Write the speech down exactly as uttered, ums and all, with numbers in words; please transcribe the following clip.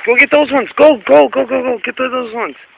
Go get those ones. Go, go, go, go, go. Get those ones.